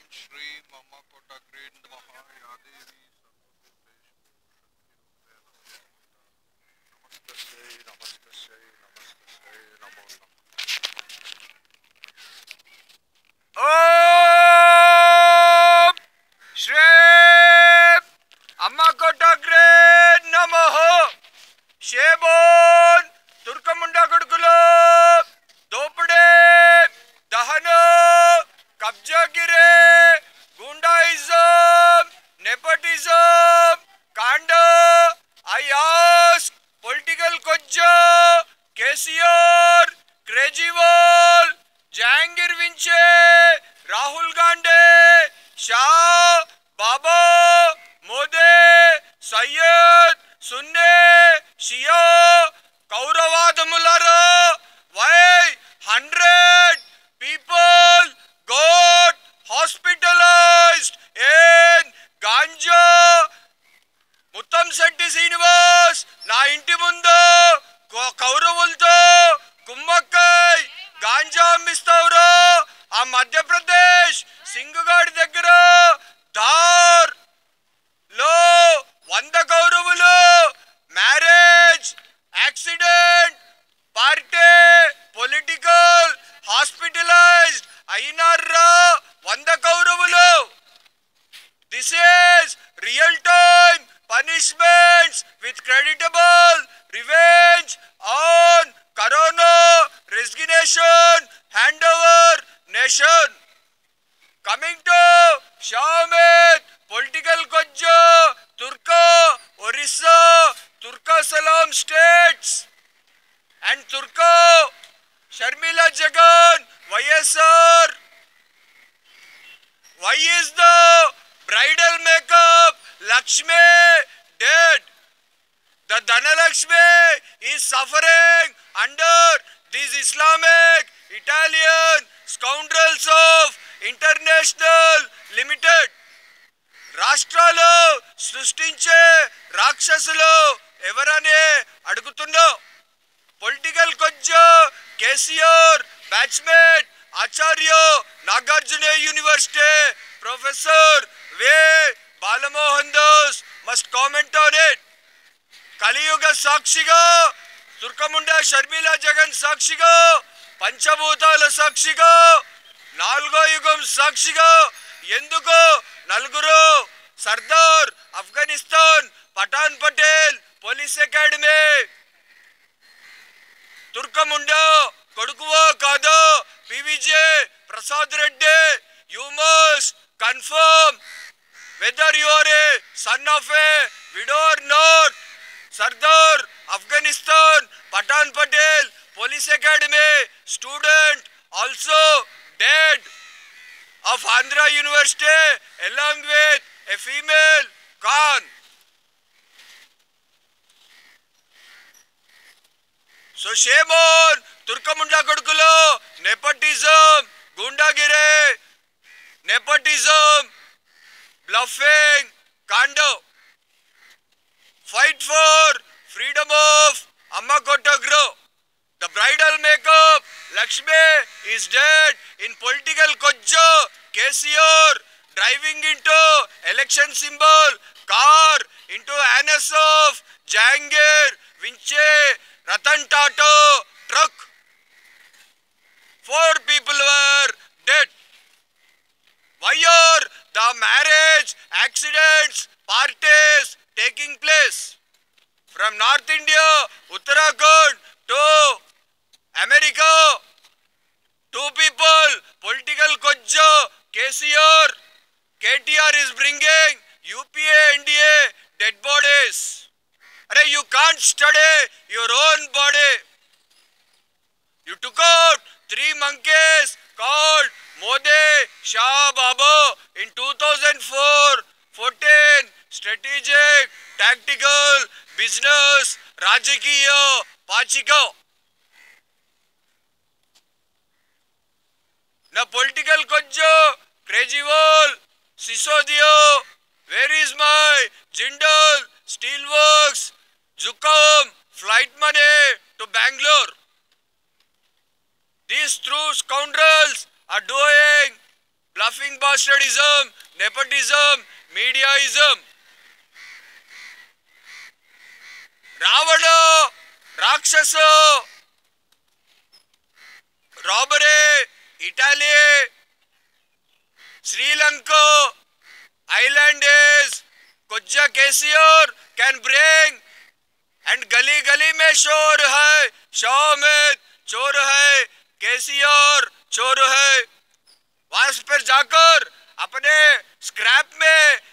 श्री मम कोटग्रे नमः या देवी सर्वभूतेषु नमस्तस्यै नमस्तस्यै नमो नमः। ओम श्री अम्मा कोटग्रे नमः। शेबोन तुर्कमुंडा गुडकुलो दोपड़े दहन कब्जागिरे गुंडाइजम नेपोटिज्म कांड I ask political कोज्जो केसीआर केजरीवाल जहांगीर विंचे राहुल गांधी शाह बाबा मोदी सैयद सुन्ने शिया कौरवादमुलारा why 100 people got hospitalized in Ganja Muttamsetti Srinivas నా ఇంటి ముందు కౌరవులతో కుమ్మక్కై గాంజా అమ్మిస్తావురా ఆ మధ్యప్రదేశ్ సింగుగాడి దగ్గర ధార్ లో 100 కౌరవులు marriage accident party political hospitalized అయినారా 100 కౌరవులు. This is real time punishments with creditable revenge on Corona resignation handover nation. Coming to Shamit political Kojja Turka Orissa Turka Salam states and Turka Sharmila Jagan YSR. Why is the bridal makeup Lakshmi dead? The Dhanalakshmi is suffering under these Islamic Italian scoundrels of International Limited. రాష్ట్రాలు సృష్టించే రాక్షసులు ఎవరనే అడుగుతున్నా. Political కొజ్జా KCR batchmate Acharya Nagarjuna university professor వే Balamohan Das must comment on it. కలియుగ సాక్షిగా తుర్కముండ షర్మిలా జగన్ సాక్షిగా పంచభూతాల సాక్షిగా నాలుగో యుగం సాక్షిగా ఎందుకు నలుగురు సర్దార్ ఆఫ్ఘనిస్తాన్ పఠాన్ పటేల్ పోలీస్ అకాడమీ తుర్కముండా కొడుకువో కాదో PVJ Prasad Reddy you must confirm whether you are a son of a widow or not. Sardar Afghanistan Patan Patel Police Academy student also dead of Andhra University along with a female Khan. So shame on Turkamunda Kodukulo nepotism gundagire nepotism bluffing kando. Fight for freedom of Amma Kottagro. The bridal makeup Lakshmi is dead in political Kojja KCR driving into election symbol car into anus of Jahangir Vinche Ratan Tata truck. 4 people were dead. Why are the marriage accidents parties taking place? From North India, Uttarakhand to America, 2 people, political Kojja, KCR, KTR is bringing UPA, NDA, dead bodies. Arey, you can't study your own body. You took out 3 monkeys called Modi, Shah, Baba in 2004-14 strategic, tactical, business, Rajakiya, Pachika. Na political Kojja, Kejiwal, Sisodia, where is my Jindal, Steelworks, Zukam, flight money to Bangalore? These true scoundrels are doing laughing bastardism, nepotism, mediaism. Ravana, राक्षस, robbery, Italy, Sri Lanka, islanders, कोज्जा KCR can bring and गली गली में शोर है, शामिद चोर है, केसीआर चोर है। वहां पर जाकर अपने स्क्रैप में